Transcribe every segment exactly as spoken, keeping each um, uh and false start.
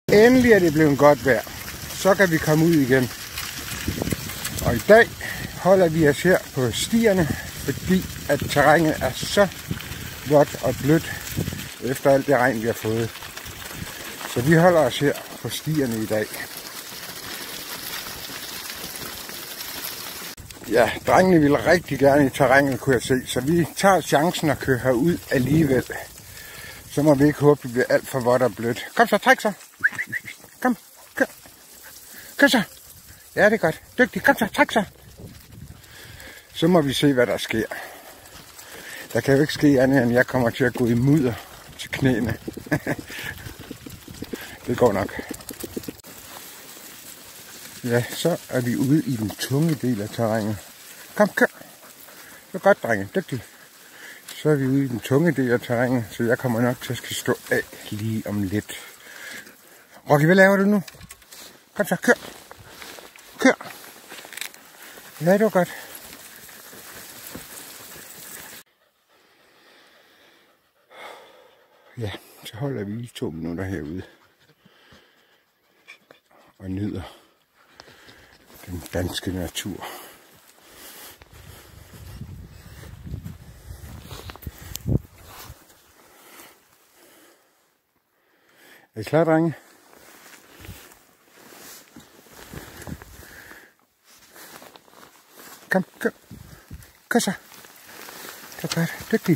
Endelig er det blevet godt vejr. Så kan vi komme ud igen. Og i dag holder vi os her på stierne, fordi at terrænet er så vådt og blødt efter alt det regn, vi har fået. Så vi holder os her på stierne i dag. Ja, drengene ville rigtig gerne i terrænet, kunne jeg se, så vi tager chancen at køre herud alligevel. Så må vi ikke håbe, det bliver alt for vådt og blødt. Kom så, træk så. Kom, kør. Kør så. Ja, det er godt. Dygtig. Kom så, træk så. Så må vi se, hvad der sker. Der kan jo ikke ske andet, end jeg kommer til at gå i mudder til knæene. Det går nok. Ja, så er vi ude i den tunge del af terrænet. Kom, kør. Det er godt, drenge. Dygtig. Så er vi ude i den tunge del af terrænet, så jeg kommer nok til at skal stå af lige om lidt. Rocky, hvad laver du nu? Kom så, kør. Kør. Ja, det var godt. Ja, så holder vi lige to minutter herude og nyder den danske natur. Er I klar, drenge? Kom, kør. Kør så. Det er godt. Dygtig.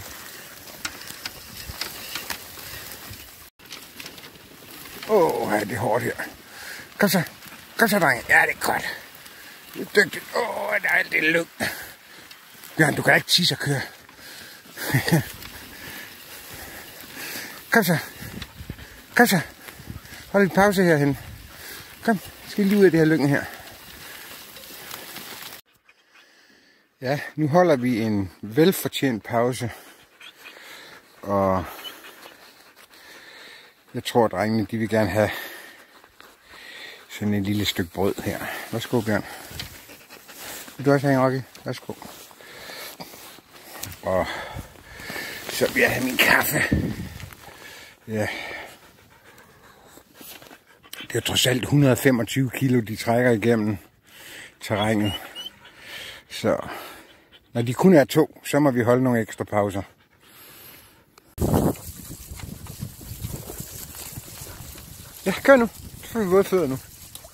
Åh, oh, ja, det er hårdt her. Kom så. Kom så, drenge. Ja, det er godt. Det er dygtigt. Åh, oh, der er alt det lugt. Bjørn, du kan ikke tisse og køre. Kom så. Kom så. Hold en pause herhen. Kom, skal lige ud af det her lyngen her. Ja, nu holder vi en velfortjent pause. Og jeg tror, at drengene de vil gerne have sådan et lille stykke brød her. Værsgo, Bjørn. Vil du også have en, Rocky? Værsgo. Og så vil jeg have min kaffe. Ja. Det er trods alt et hundrede og femogtyve kilo, de trækker igennem terrænet. Så når de kun er to, så må vi holde nogle ekstra pauser. Ja, kør nu. Så får vi våde fødder nu.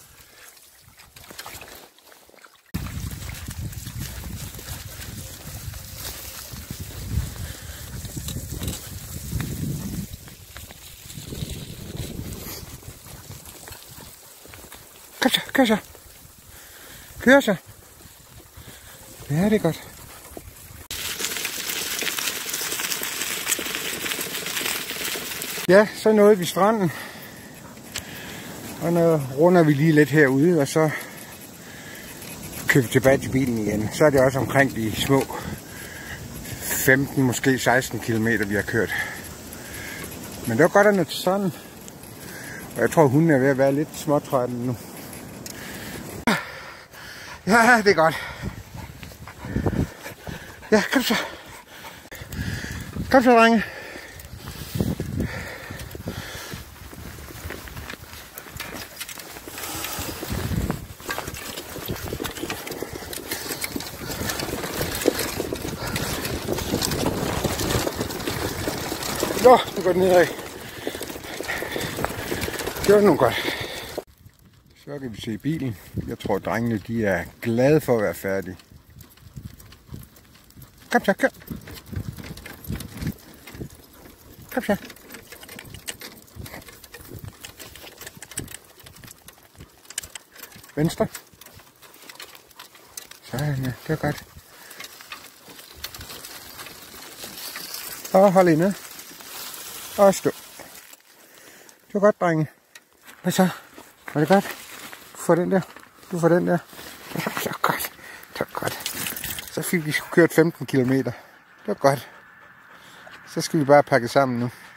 Kom så, kør så. Kør så. Ja, det er godt. Ja, så nåede vi stranden. Og nu runder vi lige lidt herude, og så kører vi tilbage til bilen igen. Så er det også omkring de små femten, måske seksten kilometer, vi har kørt. Men det var godt at nå til stranden. Og jeg tror, hunden er ved at være lidt småtræt nu. Ja, det er godt. Ja, kom så. Kom så, drenge. Nå, nu går det nedad. Det var nu godt. Så kan vi se bilen. Jeg tror, drengene de er glade for at være færdige. Kom så, kør. Kom så. Venstre. Sådan, ja. Det er godt. Og hold inde. Og stå. Det var godt, drenge. Hvad så? Var det godt? Du får den der. Du får den der. Ja, det var godt. Det var godt. Så fik vi kørt femten kilometer. Det var godt. Så skal vi bare pakke sammen nu.